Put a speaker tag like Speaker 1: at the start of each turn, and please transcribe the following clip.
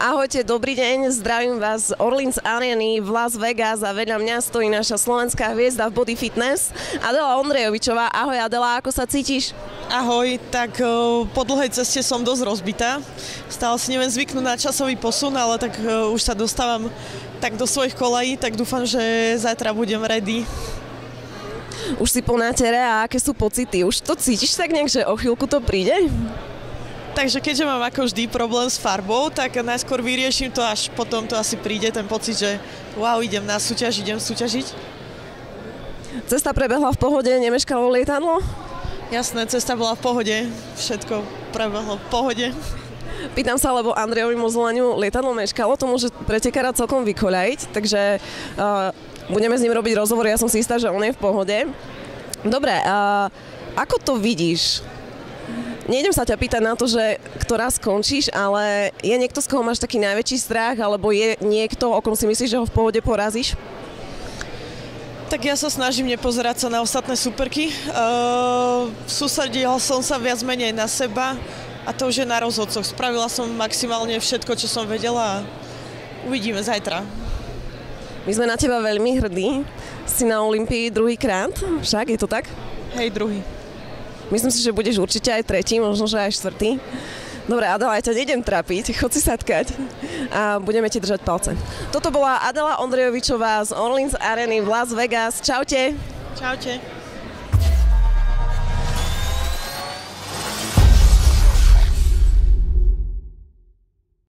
Speaker 1: Ahojte, dobrý deň, zdravím vás z Orleans Areny v Las Vegas a vedľa mňa stojí naša slovenská hviezda v Body Fitness, Adela Ondrejovičová. Ahoj Adela, ako sa cítiš?
Speaker 2: Ahoj, tak po dlhej ceste som dosť rozbitá. Stále si neviem zvyknúť na časový posun, ale tak už sa dostávam tak do svojich kolají, tak dúfam, že zajtra budem ready.
Speaker 1: Už si po nátere a aké sú pocity? Už to cítiš tak nejak, že o chvíľku to príde?
Speaker 2: Takže keďže mám ako vždy problém s farbou, tak najskôr vyrieším to, až potom to asi príde ten pocit, že wow, idem na súťaž, idem súťažiť.
Speaker 1: Cesta prebehla v pohode, nemeškalo lietadlo?
Speaker 2: Jasné, cesta bola v pohode, všetko prebehlo v pohode.
Speaker 1: Pýtam sa, lebo Andrejovi Mozolaniu lietadlo meškalo, to môže pretekára celkom vykoľajiť, takže budeme s ním robiť rozhovor, ja som si istá, že on je v pohode. Dobre, ako to vidíš? Nejdem sa ťa pýtať na to, že ktorá skončíš, ale je niekto, z koho máš taký najväčší strach, alebo je niekto, o kom si myslíš, že ho v pohode porazíš?
Speaker 2: Tak ja sa snažím nepozerať sa na ostatné superky. Sústredila som sa viac menej na seba a to už je na rozhodcoch. Spravila som maximálne všetko, čo som vedela a uvidíme zajtra.
Speaker 1: My sme na teba veľmi hrdí. Si na Olympii druhýkrát, však je to tak?
Speaker 2: Hej, druhý.
Speaker 1: Myslím si, že budeš určite aj tretí, možno, že aj štvrtý. Dobre, Adela, ja ťa nejdem trapiť, chod si sadkať a budeme ti držať palce. Toto bola Adela Ondrejovičová z Orleans Areny v Las Vegas. Čaute.
Speaker 2: Čaute.